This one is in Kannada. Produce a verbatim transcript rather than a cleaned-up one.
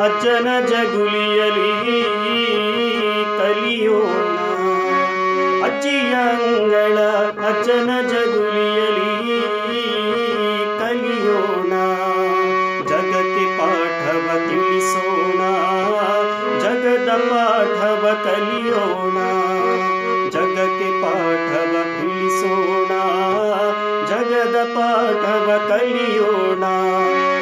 ಅಜ್ಜನ ಜಗುಲಿಯಲಿ ಕಲಿಯೋಣ, ಅಜ್ಜಿಯ ಅಂಗಳ ಅಜ್ಜನ ಜಗುಲಿಯಲಿ ಕಲಿಯೋಣ. ಜಗಕ್ಕೆ ಪಾಠವ ತಿಳಿಸೋಣ, ಜಗದ ಪಾಠವ ಕಲಿಯೋಣ. ಜಗಕ್ಕೆ ಪಾಠವ ತಿಳಿಸೋಣ, ಜಗದ ಪಾಠವ ಕಲಿಯೋಣ.